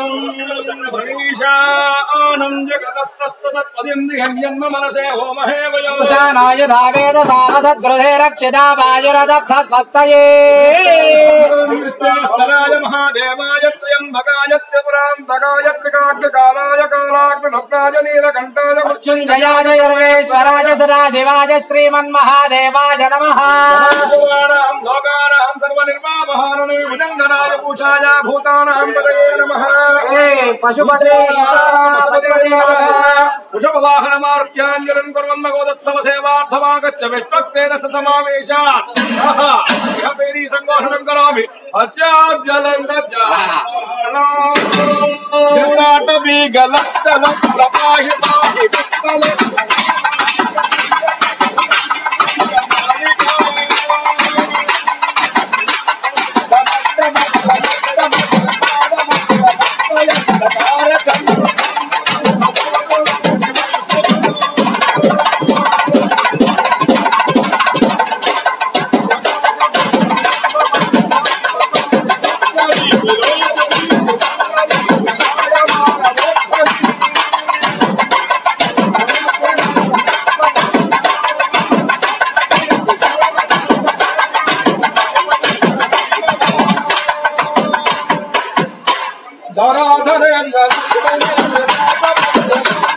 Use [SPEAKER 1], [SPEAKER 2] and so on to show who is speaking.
[SPEAKER 1] श्रीशानं जगतस्तस्तत्पदिं जन्म मनसे होमहे वयो
[SPEAKER 2] शानाय धावेद सामसद्रुधे रक्षिता वायुरदब्ध स्वस्तये
[SPEAKER 1] विस्ताराय महादेवाय त्र्यंबकाय त्रिपुरान्तकाय त्रिकाग्निकालाय कालाग्निभक्ताय नीलकण्ठाय
[SPEAKER 2] मृत्युञ्जयाय सर्वेश्वराय सदाशिवाय श्रीमन्महादेवाय नमः
[SPEAKER 1] लोकानां सर्वनिर्वापहारणे भुजङ्गनाय पूजाय भूतानां पतये नमः
[SPEAKER 2] पशुपते
[SPEAKER 1] वृषभवाहनमारुह्याञ्जलिं कुर्वन् गोदत्सवसेवार्थमागच्छ विष्णुस्तेन समावेशात् यः पेरी सङ्घोषणं करोमि अत्याज्जलं जलाटवीगलच्चलं प्रपाहि पाहि विष्णले धराधरेन्द्र